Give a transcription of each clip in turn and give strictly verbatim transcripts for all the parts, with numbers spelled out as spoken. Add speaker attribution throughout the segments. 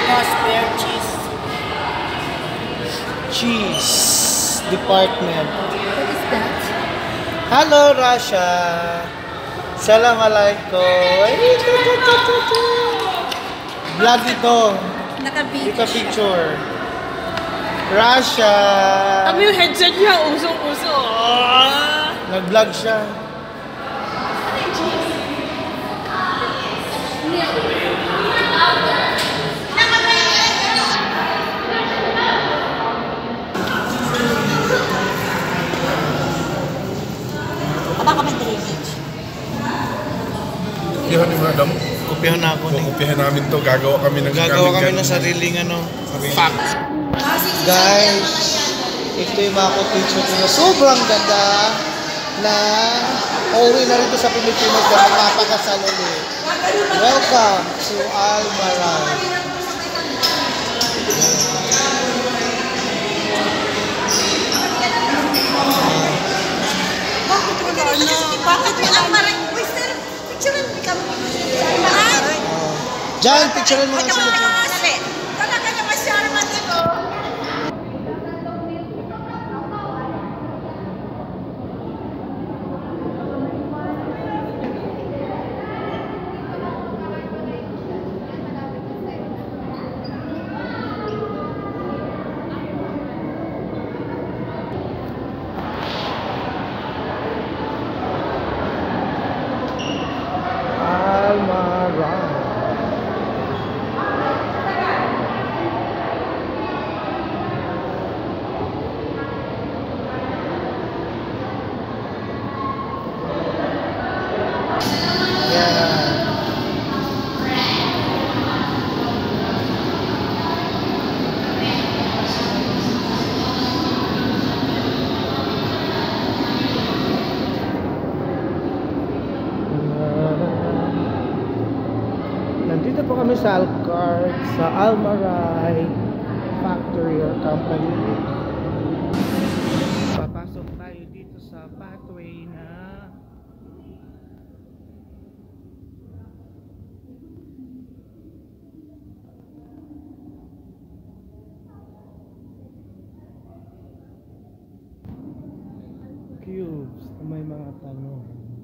Speaker 1: No spare cheese.
Speaker 2: Cheese department.
Speaker 1: What is that?
Speaker 2: Hello, Russia. Salam alaikum. Vlog ito.
Speaker 1: Naka-video
Speaker 2: Ito picture. Russia.
Speaker 1: Kami yung headset niya, usong-uso.
Speaker 2: Nag-vlog siya.
Speaker 1: Aba ka may drainage.
Speaker 3: Kupihan ni madam.
Speaker 2: Kupihan na ako.
Speaker 3: Kupihan namin to. Gagawa kami ng
Speaker 2: Gagawa kami ng sariling ano. Fact. Guys, ito yung mga picture ko na sobrang ganda na uuwi na rito sa Pilipinas na magpapakasal ulit. Welcome to Almaray.
Speaker 1: Bakit wala na? Bakit wala na? Mister, picturean mo kami.
Speaker 2: Diyan, picturean mo nga sila dyan.
Speaker 1: Talaga naman siya naman ito.
Speaker 2: Almaray. Nandito po kami sa Alcart, sa Almaray Factory or Company. Papasok tayo dito sa pathway na cubes na may mga tanong.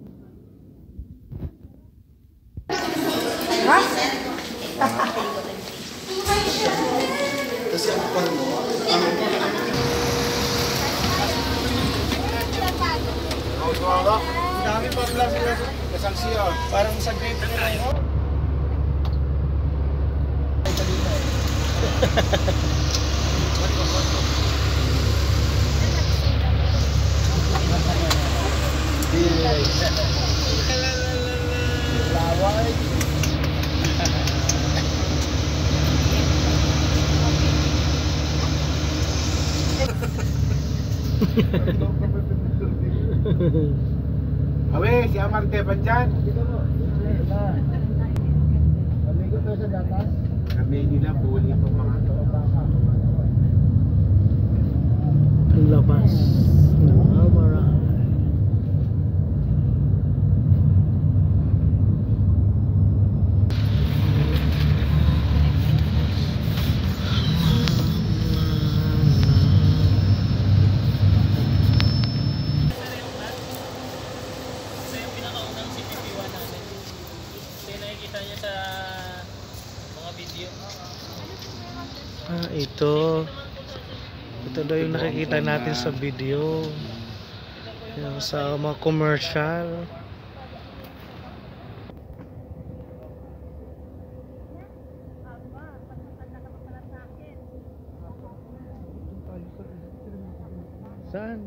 Speaker 1: Ha?
Speaker 3: Kasi ang pan mo, ano po na kami? Ang dami pa pala sila sa kasalsiya. Parang sa grade na lang. Laway. Awe, si Amarte pa dyan. Maligo tayo sa gatas. Kami nila, buli itong mga to.
Speaker 2: Labas ng Almaray. Ah, ito. Ito daw yung nakikita natin sa video. Yung sa mga commercial. Saan?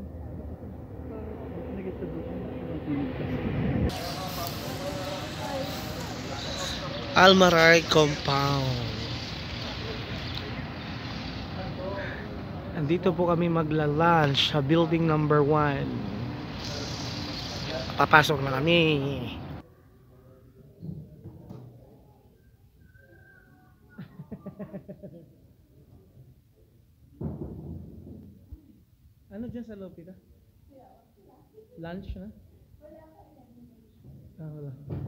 Speaker 2: Almaray Compound. Andito po kami magla-lunch sa building number one. Papasok na kami. Ano dyan sa loob, Pita? Lunch na? Ah, wala.